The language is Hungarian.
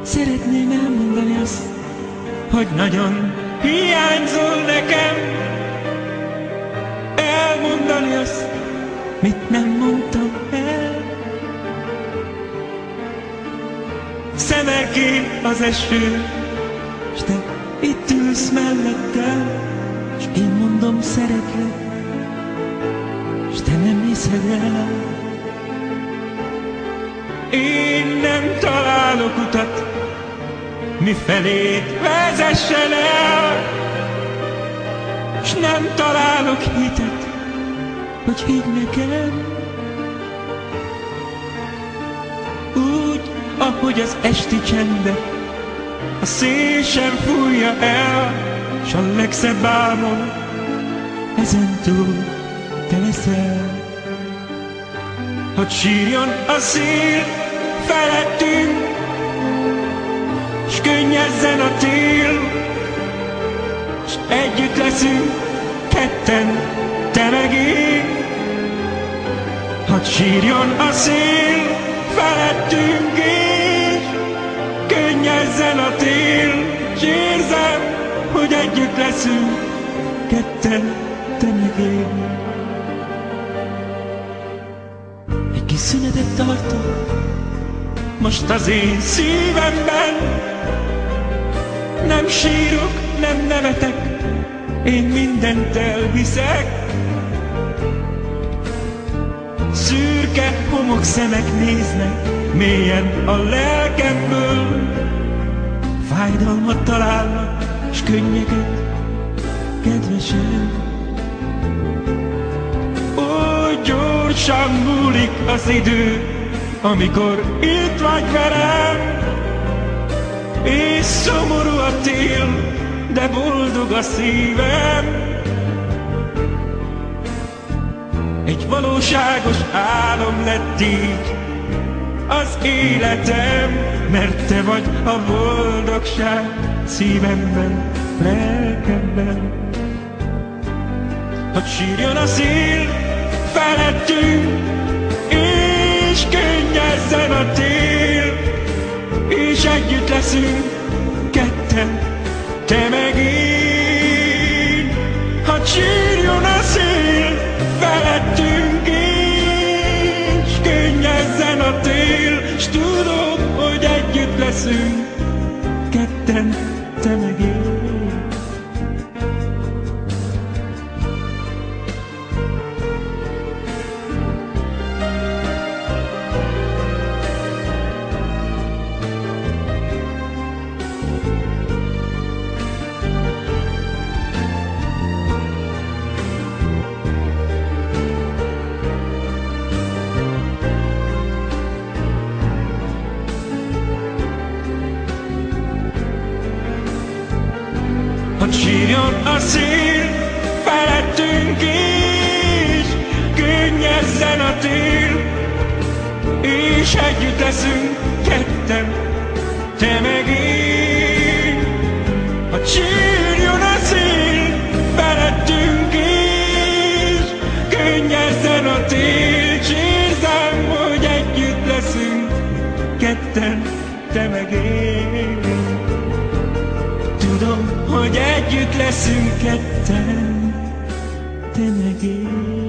Szeretném elmondani azt, hogy nagyon hiányzol nekem. Elmondani azt, mit nem mondtam el. Szemelkény az eső, s te itt ülsz mellettem, s én mondom szeretlek, s te nem hiszed el. Én nem találok utat, mifelé vezessen el, s nem találok hitet, hogy higgy nekem. Úgy, ahogy az esti csendet a szél sem fújja el, s a legszebb álmom ezentúl te leszel. Hogy sírjon a szél felettünk, s könnyezzen a tél, s együtt leszünk ketten, te meg én. Hadd sírjon a szél felettünk, és könnyezzen a tél, s érzem, hogy együtt leszünk ketten, te meg én. Egy kis szünetet tartok most az én szívemben, nem sírok, nem nevetek, én mindent elviszek. Szürke homokszemek néznek mélyen a lelkemből, fájdalmat találnak, s könnyeket, kedvesem. Ó, gyorsan múlik az idő, amikor itt vagy velem, és szomorú a tél, de boldog a szívem. Egy valóságos álom lett így az életem, mert te vagy a boldogság szívemben, lelkemben. Hadd sírjon a szél felettünk, és könnyezzen a tél, és együtt leszünk ketten, te meg én. Hadd sírjon a szél felettünk, és könnyezzen a tél, s tudom, hogy együtt leszünk ketten, te meg én. Hadd sírjon a szél felettünk, és könnyezzen a tél, és együtt leszünk ketten, te meg én. Hadd sírjon a szél felettünk, és könnyezzen a tél, s érzem, hogy együtt leszünk ketten, te meg én. Tudom, hogy együtt leszünk ketten, te meg én.